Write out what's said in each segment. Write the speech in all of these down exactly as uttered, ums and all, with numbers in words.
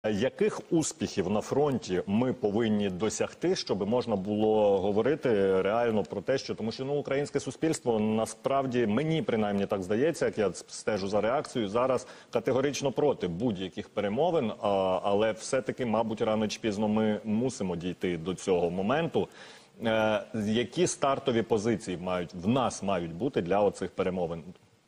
Яких успіхів на фронті ми повинні досягти, щоб можна було говорити реально про те, що тому що ну українське суспільство насправді, мені принаймні так здається, як я стежу за реакцією, зараз категорично проти будь-яких перемовин, а, але все-таки, мабуть, рано чи пізно ми мусимо дійти до цього моменту. Е, які стартові позиції мають в нас мають бути для оцих перемовин?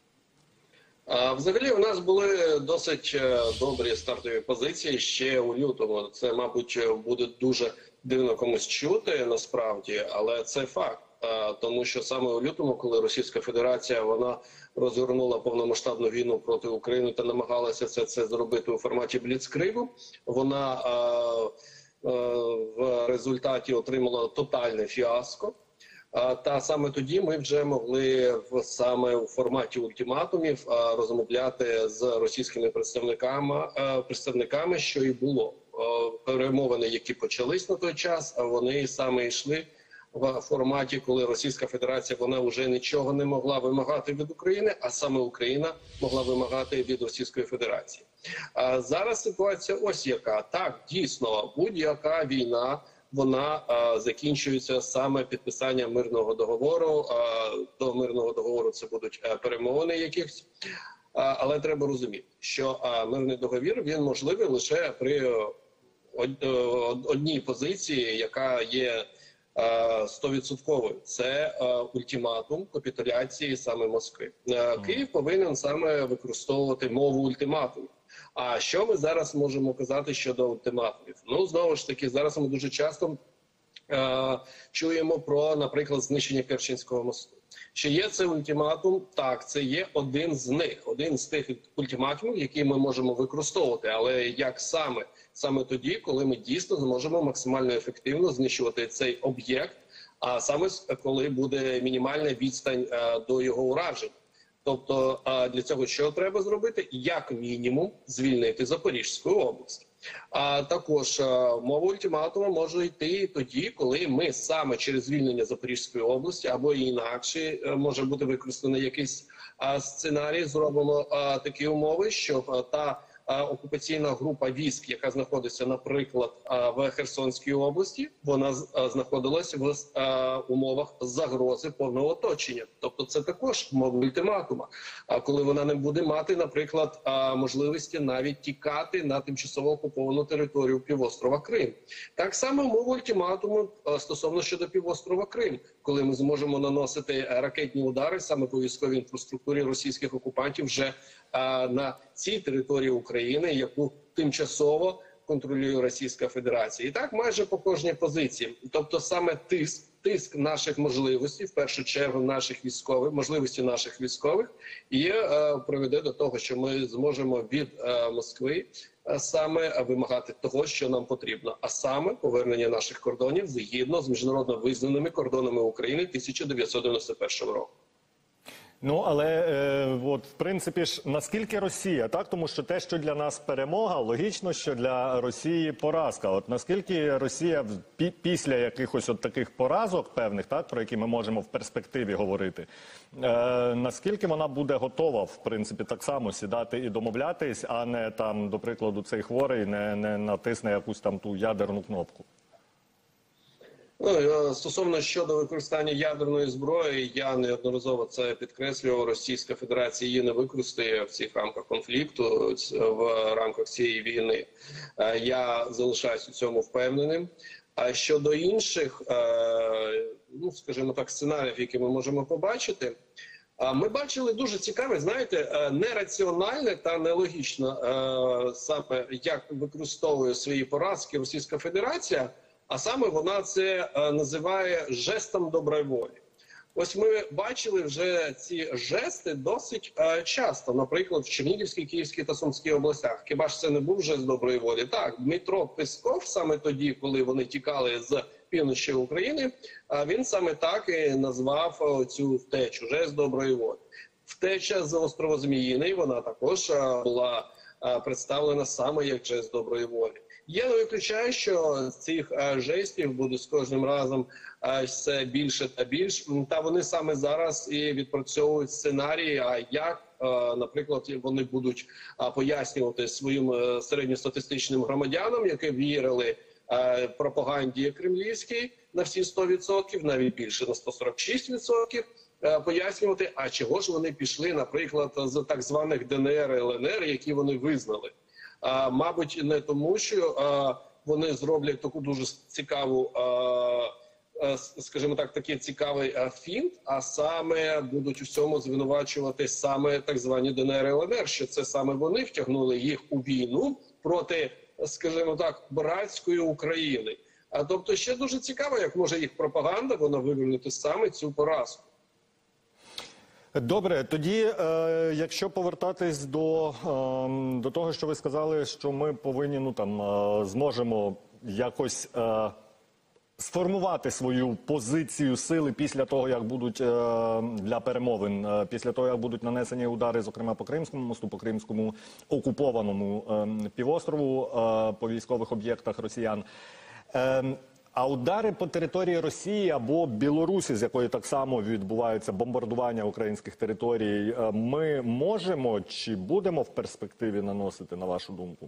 Взагалі, у нас були досить добрі стартові позиції ще у лютому. Це, мабуть, буде дуже дивно комусь чути, насправді, але це факт. Тому що саме у лютому, коли Російська Федерація вона розгорнула повномасштабну війну проти України та намагалася це, це зробити у форматі бліцкригу, вона а, а, в результаті отримала тотальне фіаско. Та саме тоді ми вже могли в саме у форматі ультиматумів розмовляти з російськими представниками, представниками, що і було. Перемовини, які почались на той час, вони саме йшли в форматі, коли Російська Федерація вона вже нічого не могла вимагати від України, а саме Україна могла вимагати від Російської Федерації. А зараз ситуація ось яка. Так, дійсно, будь-яка війна вона а, закінчується саме підписанням мирного договору. А, до мирного договору це будуть а, перемовини якихось. А, але треба розуміти, що а, мирний договір він можливий лише при од, одній позиції, яка є стовідсотковою. Це а, ультиматум капітуляції саме Москви. А, Київ повинен саме використовувати мову ультиматуму. А що ми зараз можемо казати щодо ультиматумів? Ну, знову ж таки, зараз ми дуже часто е чуємо про, наприклад, знищення Керченського мосту. Чи є це ультиматум? Так, це є один з них, один з тих ультиматумів, які ми можемо використовувати. Але як саме? Саме тоді, коли ми дійсно зможемо максимально ефективно знищувати цей об'єкт, а саме коли буде мінімальна відстань е до його уражень. Тобто для цього що треба зробити? Як мінімум звільнити Запорізьку область. А також мова ультиматуму може йти тоді, коли ми саме через звільнення Запорізької області або інакше може бути використаний якийсь сценарій, зробимо такі умови, щоб та окупаційна група військ, яка знаходиться, наприклад, в Херсонській області, вона знаходилася в умовах загрози повного оточення. Тобто це також мова ультиматума. А коли вона не буде мати, наприклад, можливості навіть тікати на тимчасово окуповану територію півострова Крим. Так само мова ультиматуму стосовно щодо півострова Крим, коли ми зможемо наносити ракетні удари саме по військовій інфраструктурі російських окупантів вже на цій території України, яку тимчасово контролює Російська Федерація. І так майже по кожній позиції. Тобто саме тиск, тиск наших можливостей, в першу чергу наших військових, можливості наших військових, і е, приведе до того, що ми зможемо від е, Москви е, саме вимагати того, що нам потрібно, а саме повернення наших кордонів згідно з міжнародно визнаними кордонами України тисяча дев'ятсот дев'яносто першого року. Ну, але, е, от, в принципі ж, наскільки Росія, так? Тому що те, що для нас перемога, логічно, що для Росії поразка. От наскільки Росія пі після якихось от таких поразок певних, так, про які ми можемо в перспективі говорити, е, наскільки вона буде готова, в принципі, так само сідати і домовлятись, а не, там, до прикладу, цей хворий не, не натисне якусь там ту ядерну кнопку? Ну, стосовно щодо використання ядерної зброї, я неодноразово це підкреслював. Російська Федерація її не використає в цих рамках конфлікту, в рамках цієї війни. Я залишаюсь у цьому впевненим. А щодо інших, ну, скажімо так, сценаріїв, які ми можемо побачити, ми бачили дуже цікаве, знаєте, нераціональне та нелогічне саме, як використовує свої поразки Російська Федерація, а саме вона це е, називає жестом доброї волі. Ось ми бачили вже ці жести досить е, часто, наприклад, в Чернігівській, Київській та Сумській областях. Хіба ж це не був жест доброї волі? Так, Дмитро Песков саме тоді, коли вони тікали з півночі України, е, він саме так і назвав цю втечу – жест доброї волі. Втеча з острова Зміїний, вона також е, була представлена саме як жест доброї волі. Я не виключаю, що цих жестів буде з кожним разом все більше та більше. Та вони саме зараз і відпрацьовують сценарії, а як, наприклад, вони будуть пояснювати своїм середньостатистичним громадянам, які вірили пропаганді кремлівській на всі сто відсотків, навіть більше, на сто сорок шість відсотків, пояснювати, а чого ж вони пішли, наприклад, з так званих Д Н Р, Л Н Р, які вони визнали. А, мабуть, не тому, що а, вони зроблять таку дуже цікаву, а, а, скажімо так, такий цікавий а, фінт, а саме будуть у всьому звинувачувати саме так звані Д Н Р, Л Н Р, що це саме вони втягнули їх у війну проти, скажімо так, братської України. А тобто ще дуже цікаво, як може їх пропаганда, вона вивернути саме цю поразку. Добре, тоді, е, якщо повертатись до, е, до того, що ви сказали, що ми повинні, ну там, е, зможемо якось е, сформувати свою позицію сили після того, як будуть е, для перемовин, е, після того, як будуть нанесені удари, зокрема по Кримському мосту, по Кримському окупованому е, півострову, е, по військових об'єктах росіян. Е, А удари по території Росії або Білорусі, з якої так само відбуваються бомбардування українських територій, ми можемо чи будемо в перспективі наносити, на вашу думку?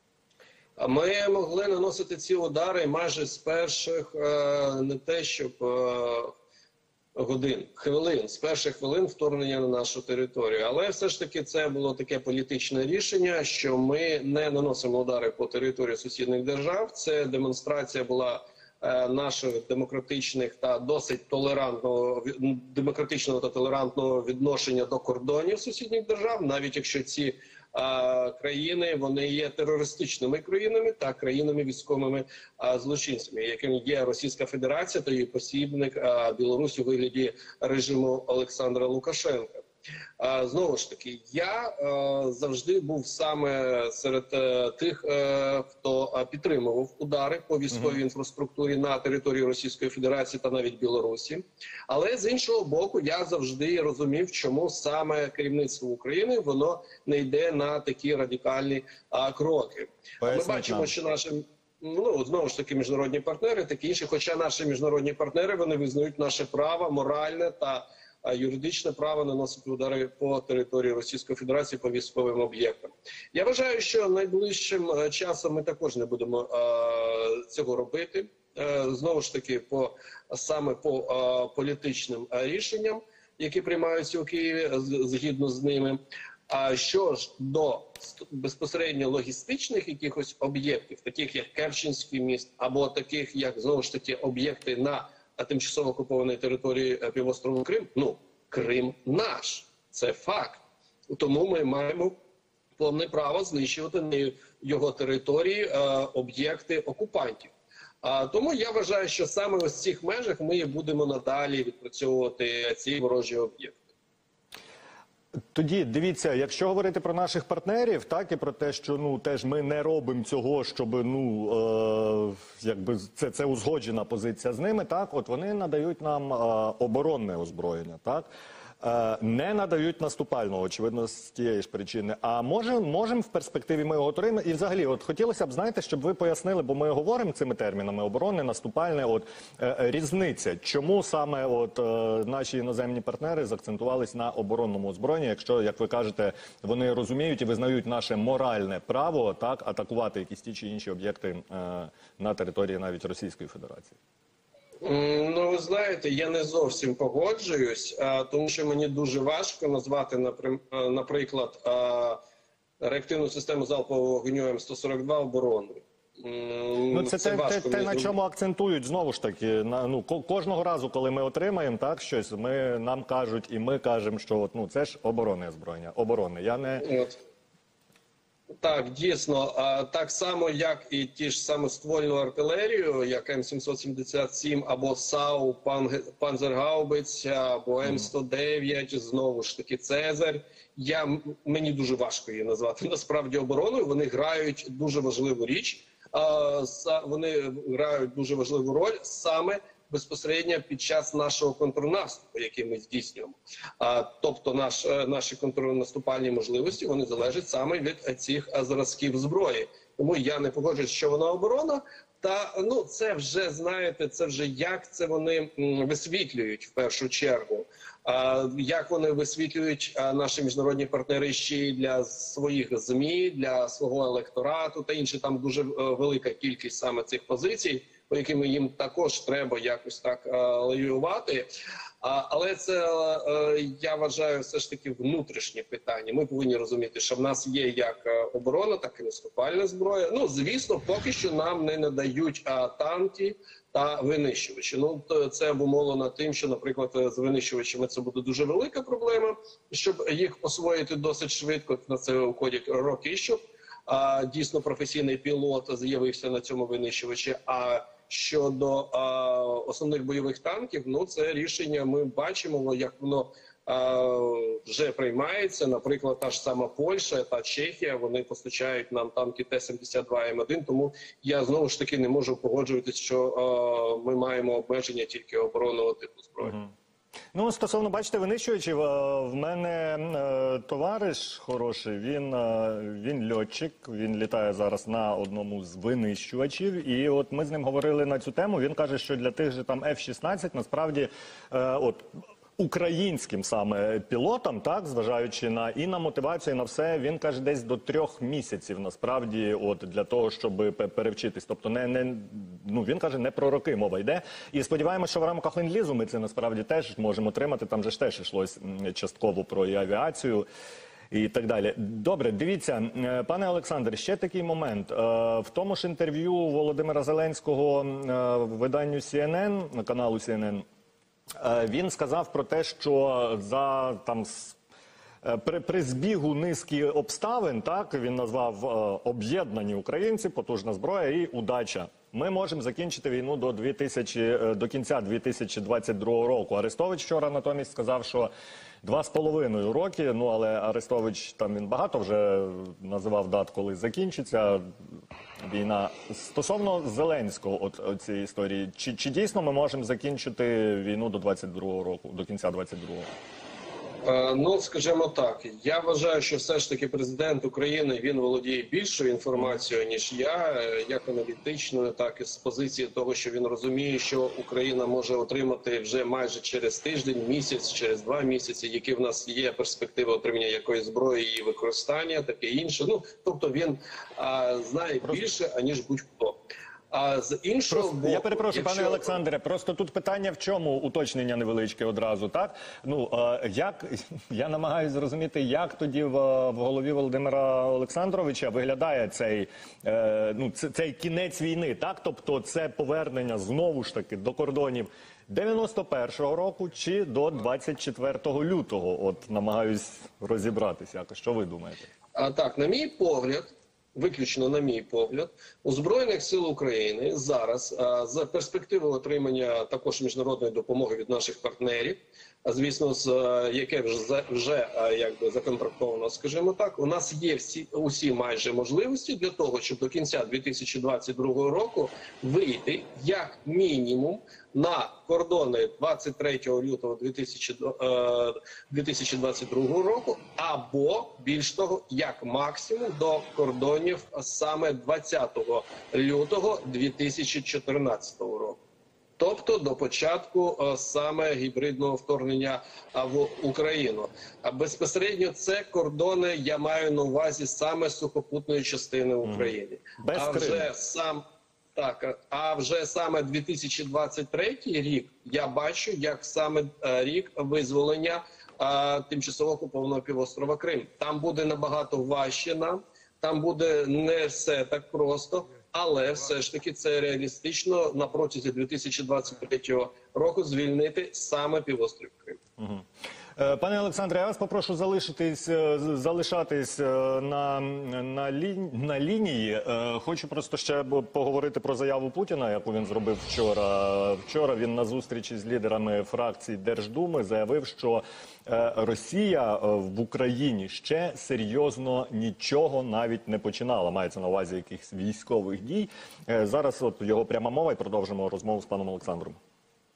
Ми могли наносити ці удари майже з перших, не те щоб годин, хвилин, з перших хвилин вторгнення на нашу територію. Але все ж таки це було таке політичне рішення, що ми не наносимо удари по території сусідніх держав. Це демонстрація була наших демократичних та досить толерантного демократичного та толерантного відношення до кордонів сусідніх держав, навіть якщо ці а, країни вони є терористичними країнами та країнами військовими а, злочинцями, якими є Російська Федерація та її посібник а, Білорусь у вигляді режиму Олександра Лукашенка. А, знову ж таки, я а, завжди був саме серед а, тих, а, хто а, підтримував удари по військовій інфраструктурі на території Російської Федерації та навіть Білорусі. Але з іншого боку, я завжди розумів, чому саме керівництво України воно не йде на такі радикальні а, кроки. Ми бачимо, що наші ну знову ж таки міжнародні партнери, такі інші, хоча наші міжнародні партнери вони визнають наше право моральне та юридичне право наносити удари по території Російської Федерації по військовим об'єктам. Я вважаю, що найближчим часом ми також не будемо а, цього робити. А, знову ж таки, по саме по а, політичним а, рішенням, які приймаються у Києві згідно з ними. А що ж до безпосередньо логістичних якихось об'єктів, таких як Керченський міст, або таких як знову ж таки об'єкти на а тимчасово окупованій території півострову Крим, ну, Крим наш, це факт. Тому ми маємо повне право знищувати на його території е, об'єкти окупантів. А, тому я вважаю, що саме ось в цих межах ми будемо надалі відпрацьовувати ці ворожі об'єкти. Тоді, дивіться, якщо говорити про наших партнерів, так, і про те, що, ну, теж ми не робимо цього, щоб, ну, е, якби це, це узгоджена позиція з ними, так, от вони надають нам е, оборонне озброєння, так, е, не надають наступального, очевидно, з тієї ж причини. А можемо можем в перспективі ми його отримати? І взагалі, от хотілося б, знаєте, щоб ви пояснили, бо ми говоримо цими термінами, оборонне, наступальне, от е, різниця, чому саме от е, наші іноземні партнери заакцентувались на оборонному озброєнні, якщо, як ви кажете, вони розуміють і визнають наше моральне право, так, атакувати якісь ті чи інші об'єкти е, на території навіть Російської Федерації? Ну, ви знаєте, я не зовсім погоджуюсь, тому що мені дуже важко назвати, наприклад, реактивну систему залпового вогню М сто сорок два оборонною. Ну, це, це те, те, те, на чому акцентують, знову ж таки, на, ну, кожного разу, коли ми отримаємо так щось, ми, нам кажуть, і ми кажемо, що от, ну, це ж оборонне озброєння, оборонне. Я не... От. Так, дійсно, так само, як і ті ж самоствольну артилерію, як М сімсот сімдесят сім або САУ, Панзергаубиця, або М сто дев'ять, знову ж таки Цезарь. Я, мені дуже важко її назвати насправді обороною, вони грають дуже важливу річ, вони грають дуже важливу роль саме безпосередньо під час нашого контрнаступу, який ми здійснюємо. А, тобто наш, наші контрнаступальні можливості, вони залежать саме від цих зразків зброї. Тому я не погоджуюсь, що вона оборона. Та ну це вже знаєте, це вже як це вони висвітлюють в першу чергу. А як вони висвітлюють а, наші міжнародні партнери ще й для своїх ЗМІ, для свого електорату та інше. Там дуже а, велика кількість саме цих позицій, по яким їм також треба якось так а, лавіювати. А, але це а, я вважаю все ж таки внутрішнє питання. Ми повинні розуміти, що в нас є як оборона, так і наступальна зброя. Ну звісно, поки що нам не надають а, танки та винищувачі. Ну це обумовлено тим, що, наприклад, з винищувачами це буде дуже велика проблема, щоб їх освоїти досить швидко. На це уходять роки, щоб а, дійсно професійний пілот з'явився на цьому винищувачі. А щодо а, основних бойових танків, ну це рішення ми бачимо, як воно а, вже приймається. Наприклад, та ж сама Польща та Чехія, вони постачають нам танки Т сімдесят два М один, тому я знову ж таки не можу погоджуватись, що а, ми маємо обмеження тільки оборонного типу зброї. Угу. Ну, стосовно, бачите, винищувачів, в мене е, товариш хороший, він, е, він льотчик, він літає зараз на одному з винищувачів, і от ми з ним говорили на цю тему, він каже, що для тих же там Ф шістнадцять насправді, е, от, українським саме пілотам, так, зважаючи на і на мотивацію, і на все, він каже, десь до трьох місяців насправді, от для того, щоб перевчитись. Тобто не не ну він каже, не про роки мова йде. І сподіваємося, що в рамках ленд-лізу ми це насправді теж можемо отримати. Там же ж теж йшлось частково про і авіацію. І так далі. Добре, дивіться, пане Олександр, ще такий момент. В тому ж інтерв'ю Володимира Зеленського виданню Сі Ен Ен, каналу Сі Ен Ен, він сказав про те, що за там при, при збігу низки обставин, так, він назвав об'єднані українці, потужна зброя і удача. Ми можемо закінчити війну до, дві тисячі, до кінця дві тисячі двадцять другого року. Арестович вчора натомість сказав, що два з половиною роки, ну але Арестович там він багато вже називав дат, коли закінчиться війна. Стосовно Зеленського, от, от цієї історії, чи, чи дійсно ми можемо закінчити війну до двадцять другого року, до кінця двадцять другого? Ну, скажімо так, я вважаю, що все ж таки президент України, він володіє більшою інформацією, ніж я, як аналітичною, так і з позиції того, що він розуміє, що Україна може отримати вже майже через тиждень, місяць, через два місяці, які в нас є перспективи отримання якоїсь зброї і використання, таке інше. Ну, тобто він а, знає більше, аніж будь-хто. А з іншого просто, боку, я перепрошую, якщо... пане Олександре, просто тут питання в чому, уточнення невеличке одразу, так? Ну, е, як, я намагаюся зрозуміти, як тоді в, в голові Володимира Олександровича виглядає цей, е, ну, цей кінець війни, так? Тобто це повернення знову ж таки до кордонів дев'яносто першого року чи до двадцять четвертого лютого? От намагаюсь розібратися якось. Що ви думаєте? А так, на мій погляд, виключно на мій погляд, у Збройних сил України зараз а, за перспективою отримання також міжнародної допомоги від наших партнерів, а звісно, з а, яке вже вже а, якби законтрактовано, скажімо так, у нас є всі усі майже можливості для того, щоб до кінця дві тисячі двадцять другого року вийти як мінімум на кордони двадцять третього лютого дві тисячі двадцять другого року, або, більш того, як максимум до кордонів саме двадцятого лютого дві тисячі чотирнадцятого року. Тобто до початку саме гібридного вторгнення в Україну. А безпосередньо це кордони, я маю на увазі саме сухопутної частини України. Без а вже Криму. сам Так, а вже саме дві тисячі двадцять третій рік я бачу, як саме рік визволення а, тимчасово окупованого півострова Крим. Там буде набагато важче нам, там буде не все так просто, але все ж таки це реалістично на протязі дві тисячі двадцять третього року звільнити саме півострів Крим. Угу. Пане Олександре, я вас попрошу залишитись, залишатись на, на, лі, на лінії. Хочу просто ще поговорити про заяву Путіна, яку він зробив вчора. Вчора він на зустрічі з лідерами фракцій Держдуми заявив, що Росія в Україні ще серйозно нічого навіть не починала. Мається на увазі якихось військових дій. Зараз от його пряма мова і продовжимо розмову з паном Олександром.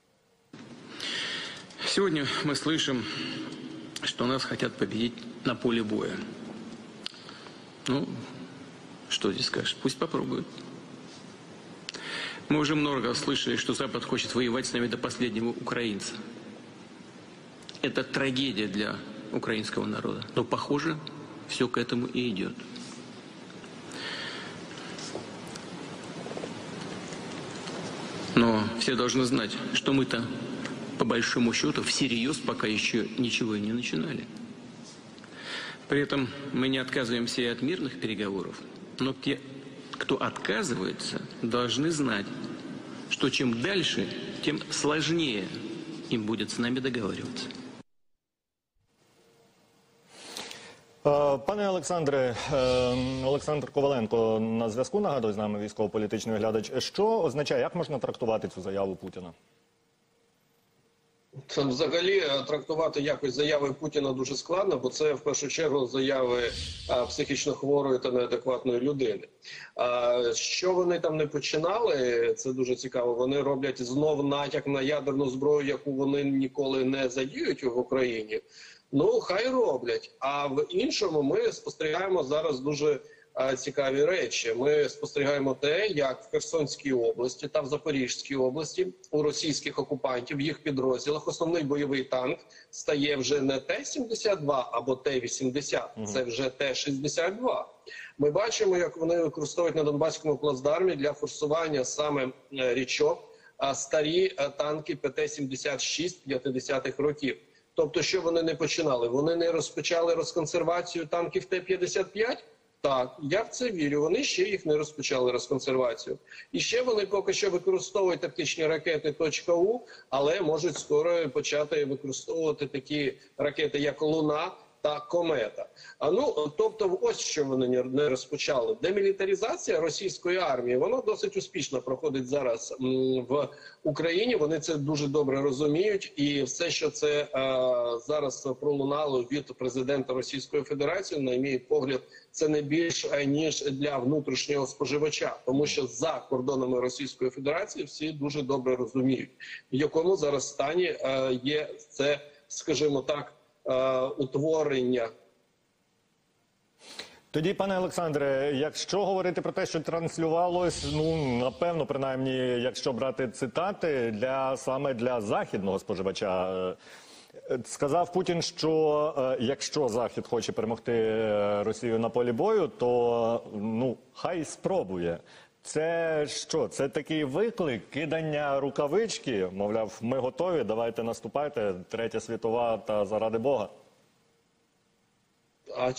Сегодня мы слышим, что нас хотят победить на поле боя. Ну, что здесь скажешь? Пусть попробуют. Мы уже много раз слышали, что Запад хочет воевать с нами до последнего украинца. Это трагедия для украинского народа. Но, похоже, все к этому и идет. Но все должны знать, что мы-то, по большому счету, всерьез пока еще ничего и не начинали. При этом мы не отказываемся и от мирных переговоров. Но те, кто отказывается, должны знать, что чем дальше, тем сложнее им будет с нами договариваться. Пане Олександре, Олександр Коваленко на зв'язку, нагадую, з нами військово-політичний оглядач. Що означає, як можна трактувати цю заяву Путіна? Це взагалі трактувати якось заяви Путіна дуже складно, бо це в першу чергу заяви а, психічно хворої та неадекватної людини. А, що вони там не починали, це дуже цікаво. Вони роблять знов натяк на ядерну зброю, яку вони ніколи не задіють в Україні. Ну, хай роблять. А в іншому ми спостерігаємо зараз дуже а, цікаві речі. Ми спостерігаємо те, як в Херсонській області та в Запорізькій області у російських окупантів, в їх підрозділах, основний бойовий танк стає вже не Т сімдесят два або Т вісімдесят, це вже Т шістдесят два. Ми бачимо, як вони використовують на Донбаському плацдармі для форсування саме річок а, старі а, танки П Т сімдесят шість п'ятдесятих років. Тобто, що вони не починали? Вони не розпочали розконсервацію танків Т п'ятдесят п'ять? Так, я в це вірю. Вони ще їх не розпочали розконсервацію. І ще вони поки що використовують тактичні ракети .У, але можуть скоро почати використовувати такі ракети, як «Луна» та «Комета». А ну, тобто, ось що вони не розпочали. Демілітаризація російської армії, вона досить успішно проходить зараз в Україні. Вони це дуже добре розуміють. І все, що це а, зараз пролунало від президента Російської Федерації, на мій погляд, це не більш ніж для внутрішнього споживача. Тому що за кордонами Російської Федерації всі дуже добре розуміють, в якому зараз стані а, є це, скажімо так, утворення. Тоді, пане Олександре, якщо говорити про те, що транслювалось, ну, напевно, принаймні, якщо брати цитати, для саме для західного споживача, сказав Путін, що якщо Захід хоче перемогти Росію на полі бою, то, ну, хай спробує. Це що? Це такий виклик, кидання рукавички, мовляв, ми готові, давайте наступайте, Третя світова та заради Бога. А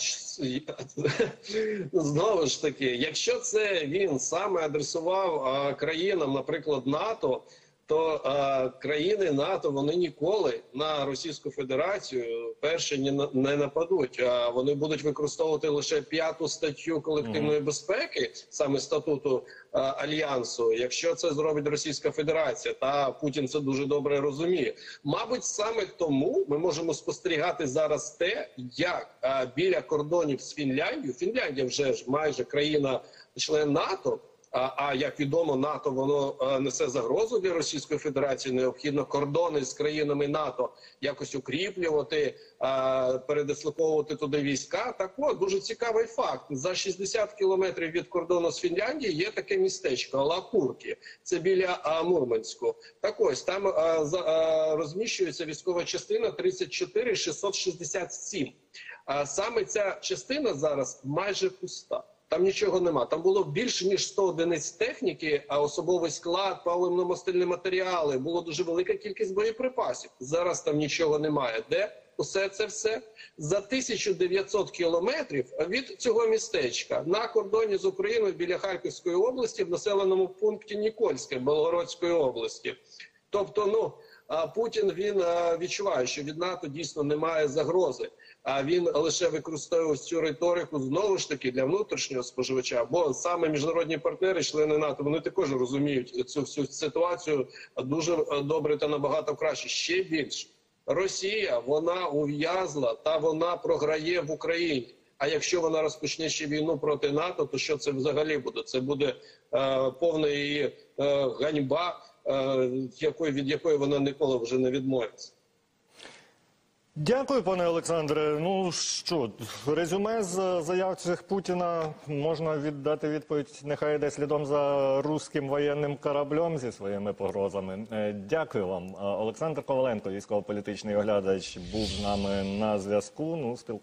знову ж таки, якщо це він саме адресував а, країнам, наприклад, НАТО, то а, країни НАТО, вони ніколи на Російську Федерацію перші не, не нападуть. А вони будуть використовувати лише п'яту статтю колективної mm. безпеки, саме статуту а, Альянсу, якщо це зробить Російська Федерація. Та Путін це дуже добре розуміє. Мабуть, саме тому ми можемо спостерігати зараз те, як а, біля кордонів з Фінляндією, Фінляндія вже ж майже країна-член НАТО, А, а як відомо, НАТО воно а, несе загрозу для Російської Федерації. Необхідно кордони з країнами НАТО якось укріплювати, а, передислоковувати туди війська. Так от, дуже цікавий факт. За шістдесят кілометрів від кордону з Фінляндією є таке містечко Лакурки. Це біля а, Мурманську. Так ось, там а, за, а, розміщується військова частина тридцять чотири шістсот шістдесят сім. А саме ця частина зараз майже пуста. Там нічого нема. Там було більше ніж сто одиниць техніки, а особовий склад, паливно-мастильні матеріали. Було дуже велика кількість боєприпасів. Зараз там нічого немає. Де усе це все? За тисячу дев'ятсот кілометрів від цього містечка на кордоні з Україною біля Харківської області в населеному пункті Нікольське Белгородської області. Тобто, ну, Путін, він відчуває, що від НАТО дійсно немає загрози. А він лише використовує цю риторику знову ж таки для внутрішнього споживача. Бо саме міжнародні партнери, члени НАТО, вони також розуміють цю всю ситуацію дуже добре та набагато краще. Ще більше. Росія, вона ув'язла та вона програє в Україні. А якщо вона розпочне ще війну проти НАТО, то що це взагалі буде? Це буде е, повна її е, ганьба, е, якої, від якої вона ніколи вже не відмовиться. Дякую, пане Олександре. Ну що, резюме з заяв цих Путіна можна віддати відповідь, нехай йде слідом за руським воєнним кораблем зі своїми погрозами. Е, Дякую вам. Олександр Коваленко, військово-політичний оглядач, був з нами на зв'язку. Ну, спіл...